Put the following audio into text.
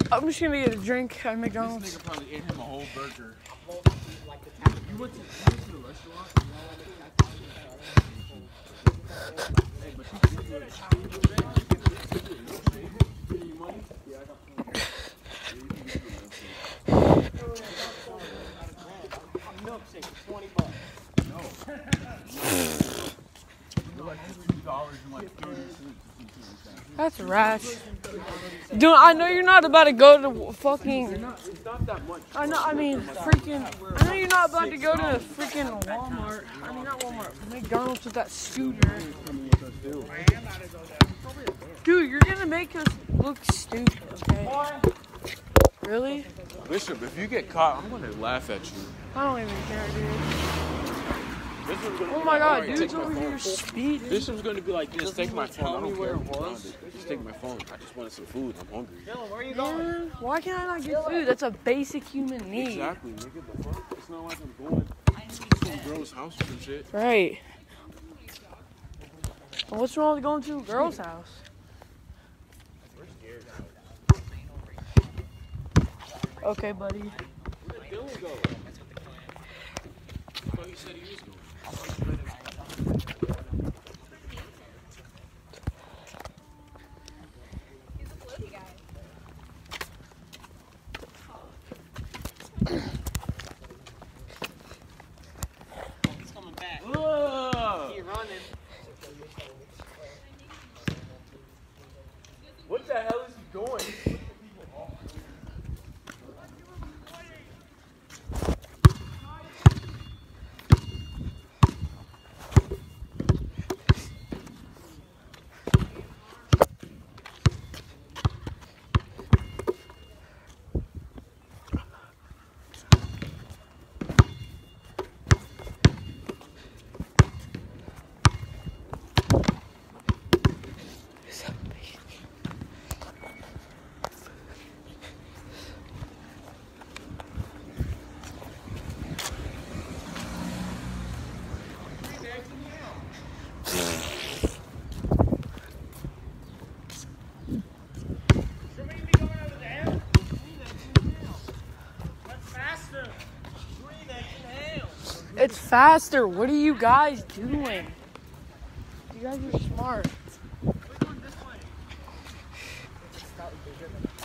I'm just gonna get a drink at McDonald's. This nigga probably ate him a whole burger. You went to the restaurant? Milkshake, $20. No. Like That's rash. Dude, I know you're not about to go to fucking. it's not that much. I know. I mean, freaking. I know you're not about to go to freaking Walmart. I mean, not Walmart. McDonald's with that scooter. Dude, you're gonna make us look stupid. Okay? Really? Bishop, if you get caught, I'm gonna laugh at you. I don't even care, dude. Bishop's Oh my god, dude's over here speeding. Bishop's gonna be like, just take my phone. I don't care where it was. Just take my phone. I just wanted some food. I'm hungry. Dylan, where are you going? Man, why can't I not get food? That's a basic human need. Exactly, nigga. The fuck? It's not like I'm going to some girl's house or some shit. Right. Well, what's wrong with going to a girl's house? Okay, buddy. Where did Dylan go? I thought he said he was going. He's a floaty guy. He's coming back. Whoa! He's running. What the hell is he doing? It's faster. What are you guys doing? You guys are smart.